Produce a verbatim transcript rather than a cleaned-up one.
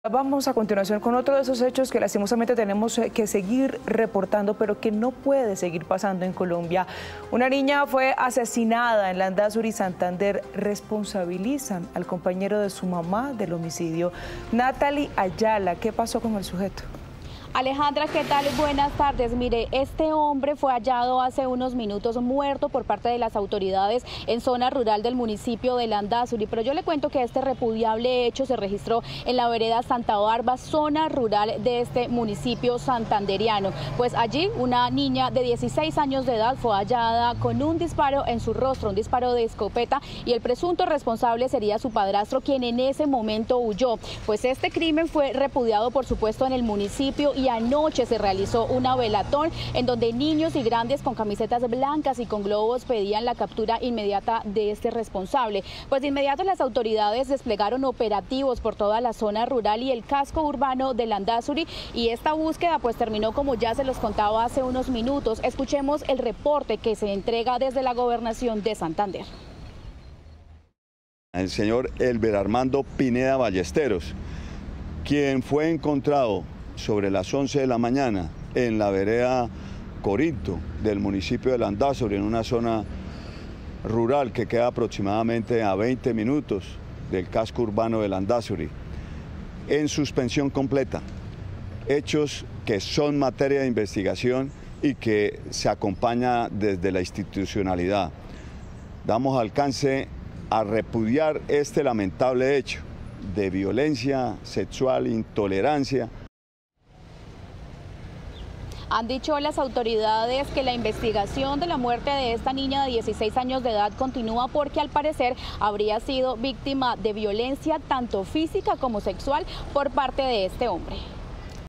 Vamos a continuación con otro de esos hechos que lastimosamente tenemos que seguir reportando, pero que no puede seguir pasando en Colombia. Una niña fue asesinada en Landazuri, Santander. Responsabilizan al compañero de su mamá del homicidio. Natalie Ayala, ¿qué pasó con el sujeto? Alejandra, ¿qué tal? Buenas tardes. Mire, este hombre fue hallado hace unos minutos muerto por parte de las autoridades en zona rural del municipio de Landazuri, pero yo le cuento que este repudiable hecho se registró en la vereda Santa Barba, zona rural de este municipio santanderiano. Pues allí una niña de dieciséis años de edad fue hallada con un disparo en su rostro, un disparo de escopeta, y el presunto responsable sería su padrastro, quien en ese momento huyó. Pues este crimen fue repudiado, por supuesto, en el municipio, y anoche se realizó una velatón en donde niños y grandes con camisetas blancas y con globos pedían la captura inmediata de este responsable. Pues de inmediato las autoridades desplegaron operativos por toda la zona rural y el casco urbano de Landazuri, y esta búsqueda pues terminó como ya se los contaba hace unos minutos. Escuchemos el reporte que se entrega desde la Gobernación de Santander. El señor Elber Armando Pineda Ballesteros, quien fue encontrado sobre las once de la mañana en la vereda Corinto del municipio de Landazuri, en una zona rural que queda aproximadamente a veinte minutos del casco urbano de Landazuri, en suspensión completa. Hechos que son materia de investigación y que se acompaña desde la institucionalidad. Damos alcance a repudiar este lamentable hecho de violencia sexual, intolerancia. Han dicho las autoridades que la investigación de la muerte de esta niña de dieciséis años de edad continúa porque al parecer habría sido víctima de violencia tanto física como sexual por parte de este hombre.